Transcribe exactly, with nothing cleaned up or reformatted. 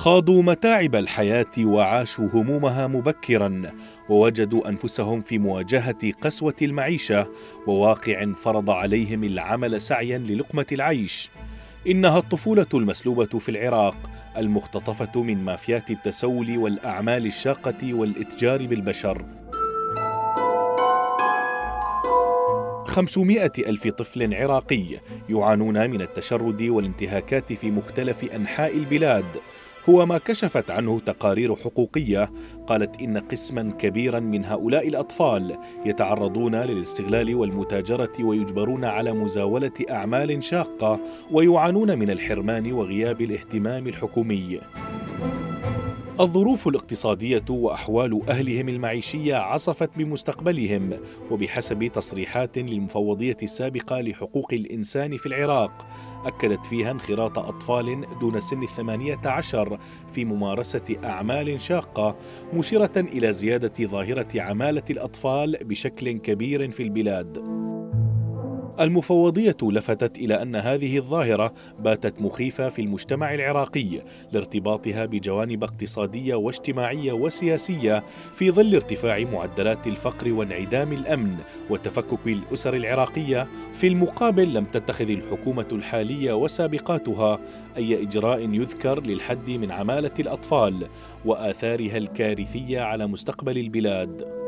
خاضوا متاعب الحياة وعاشوا همومها مبكرا، ووجدوا أنفسهم في مواجهة قسوة المعيشة وواقع فرض عليهم العمل سعيا للقمة العيش. إنها الطفولة المسلوبة في العراق، المختطفة من مافيات التسول والأعمال الشاقة والإتجار بالبشر. خمسمائة ألف طفل عراقي يعانون من التشرد والانتهاكات في مختلف أنحاء البلاد، هو ما كشفت عنه تقارير حقوقية قالت إن قسما كبيرا من هؤلاء الأطفال يتعرضون للاستغلال والمتاجرة ويجبرون على مزاولة أعمال شاقة ويعانون من الحرمان وغياب الاهتمام الحكومي. الظروف الاقتصادية وأحوال أهلهم المعيشية عصفت بمستقبلهم، وبحسب تصريحات للمفوضية السابقة لحقوق الإنسان في العراق أكدت فيها انخراط أطفال دون سن الثمانية عشر في ممارسة أعمال شاقة، مشيرة إلى زيادة ظاهرة عمالة الأطفال بشكل كبير في البلاد. المفوضية لفتت إلى أن هذه الظاهرة باتت مخيفة في المجتمع العراقي لارتباطها بجوانب اقتصادية واجتماعية وسياسية في ظل ارتفاع معدلات الفقر وانعدام الأمن وتفكك الأسر العراقية. في المقابل لم تتخذ الحكومة الحالية وسابقاتها أي إجراء يذكر للحد من عمالة الأطفال وآثارها الكارثية على مستقبل البلاد.